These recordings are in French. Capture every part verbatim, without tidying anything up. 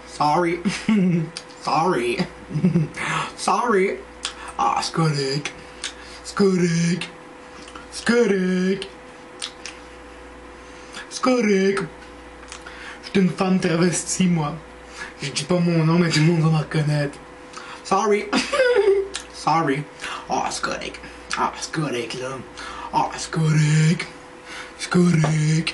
Sorry. Sorry. Sorry. Ah, c'est correct. C'est correct. C'est correct. C'est correct. Je suis une femme travestie, moi. Je dis pas mon nom, mais tout le monde va me reconnaître. Sorry. Sorry. Ah, c'est correct. Ah, c'est correct, là. Ah, c'est correct. C'est correct.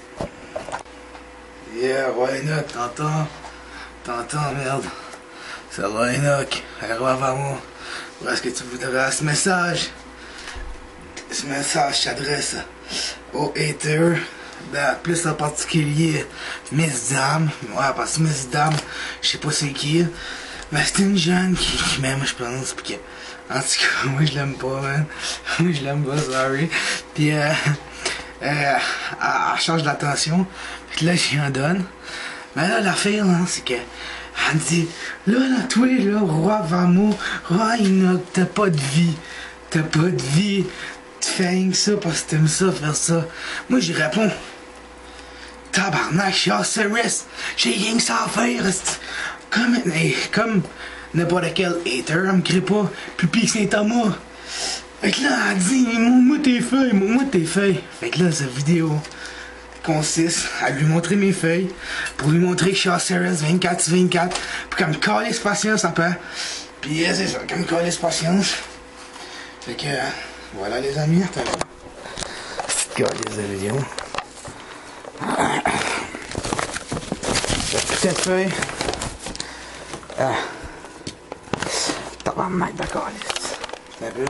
Yeah, why not? T'entends? T'entends, merde. Ça va, Enoch. Alors, avant où est-ce que tu voudras ce message? Ce message s'adresse aux haters, ben, plus en particulier Miss Dame. Ouais, parce que Miss Dame, je sais pas c'est qui, mais c'est une jeune qui, qui m'aime, je pense. Pis que, en tout cas, moi je l'aime pas, man. Moi je l'aime pas, sorry. Pis, euh, euh, elle, elle change d'attention. Fait que là, j'y en donne. Mais là, l'affaire, là, c'est que, elle me dit, là, là, toi, là, roi Vamo, roi Enoch, t'as pas de vie. T'as pas de vie. Tu fais rien que ça parce que t'aimes ça, faire ça. Moi, j'y réponds. Tabarnak, je suis Osiris. J'ai rien que ça à faire. Comme, hey, comme n'importe quel hater, elle me crie pas Pupi Saint-Thomas. Fait que là, elle dit, montre-moi tes feuilles, montre-moi tes feuilles. Fait que là, cette vidéo consiste à lui montrer mes feuilles, pour lui montrer que je suis Osiris vingt-quatre sur vingt-quatre, pour qu'elle me calisse patience après. Puis c'est ça, qu'elle me calisse patience. Fait que, voilà les amis, attends. Petite calisse de vidéo. Petite feuille. Ah. Tabarnak de calisse. C'est un peu.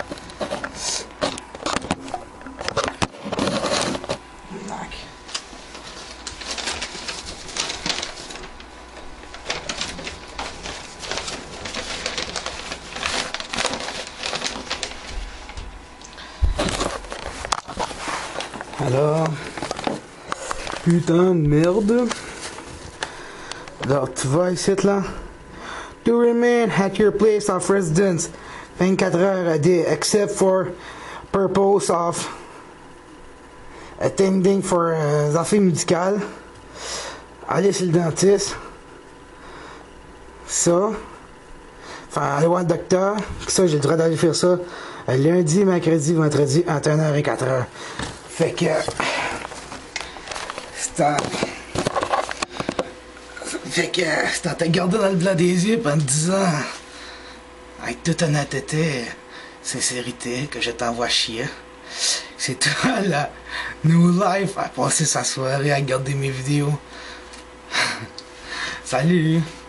Alors, putain de merde. Alors, tu vas ici là. To remain at your place of residence vingt-quatre heures a day, except for purpose of attending for euh, des affaires médicales. Aller chez le dentiste. Ça. Enfin, aller voir le docteur. Ça, j'ai le droit d'aller faire ça lundi, mercredi, vendredi, entre une heure et quatre heures. Fait que c'est en... Fait que c'est en te gardant dans le blanc des yeux pis en te disant avec toute honnêteté, sincérité, que je t'envoie chier. C'est toi la New Life à passer sa soirée à regarder mes vidéos. Salut!